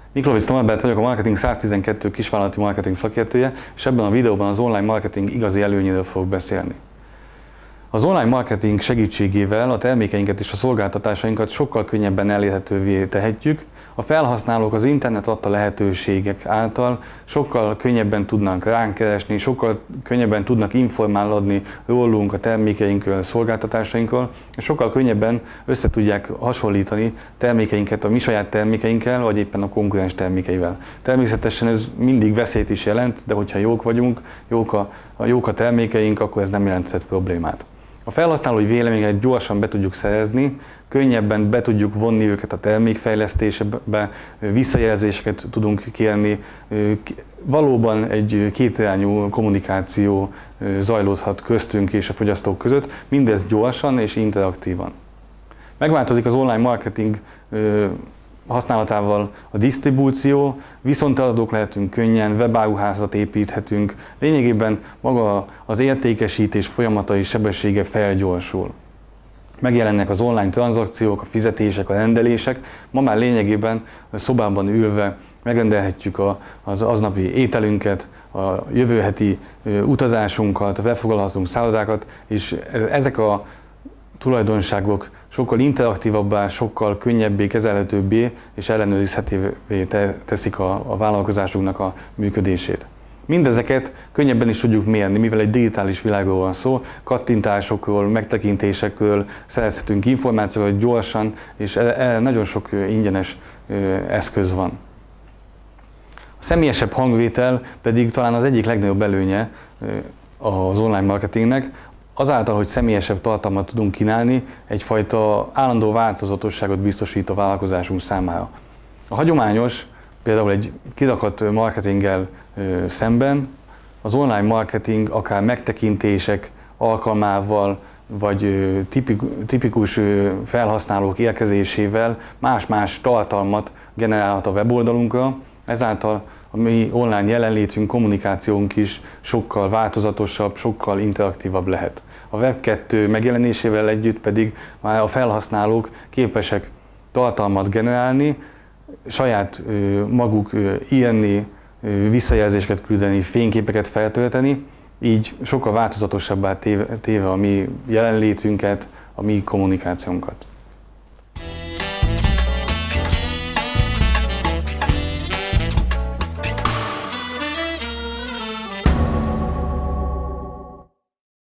Miklóvics Norbert vagyok, a Marketing 112 kisvállalati marketing szakértője, és ebben a videóban az online marketing igazi előnyéről fogok beszélni. Az online marketing segítségével a termékeinket és a szolgáltatásainkat sokkal könnyebben elérhetővé tehetjük. A felhasználók az internet adta lehetőségek által sokkal könnyebben tudnak ránk keresni, sokkal könnyebben tudnak informálódni rólunk, a termékeinkről, a szolgáltatásainkról, és sokkal könnyebben össze tudják hasonlítani termékeinket a mi saját termékeinkkel, vagy éppen a konkurens termékeivel. Természetesen ez mindig veszélyt is jelent, de hogyha jók vagyunk, jók a termékeink, akkor ez nem jelenthet problémát. A felhasználói véleményeket gyorsan be tudjuk szerezni, könnyebben be tudjuk vonni őket a termékfejlesztésbe, visszajelzéseket tudunk kérni, valóban egy kétirányú kommunikáció zajlódhat köztünk és a fogyasztók között, mindez gyorsan és interaktívan. Megváltozik az online marketing használatával a disztribúció, viszonteladók lehetünk könnyen, webáruházat építhetünk, lényegében maga az értékesítés folyamatai sebessége felgyorsul. Megjelennek az online tranzakciók, a fizetések, a rendelések, ma már lényegében a szobában ülve megrendelhetjük az aznapi ételünket, a jövő heti utazásunkat, befoglalhatunk szállodákat, és ezek a tulajdonságok sokkal interaktívabbá, sokkal könnyebbé, kezelhetőbbé és ellenőrizhetővé teszik a vállalkozásunknak a működését. Mindezeket könnyebben is tudjuk mérni, mivel egy digitális világról van szó, kattintásokról, megtekintésekről szerezhetünk információkat gyorsan, és nagyon sok ingyenes eszköz van. A személyesebb hangvétel pedig talán az egyik legnagyobb előnye az online marketingnek. Azáltal, hogy személyesebb tartalmat tudunk kínálni, egyfajta állandó változatosságot biztosít a vállalkozásunk számára. A hagyományos, például egy kirakat marketinggel szemben, az online marketing akár megtekintések alkalmával, vagy tipikus felhasználók érkezésével más-más tartalmat generálhat a weboldalunkra, ezáltal a mi online jelenlétünk, kommunikációnk is sokkal változatosabb, sokkal interaktívabb lehet. A Web2 megjelenésével együtt pedig már a felhasználók képesek tartalmat generálni, saját maguk írni, visszajelzéseket küldeni, fényképeket feltölteni, így sokkal változatosabbá téve a mi jelenlétünket, a mi kommunikációnkat.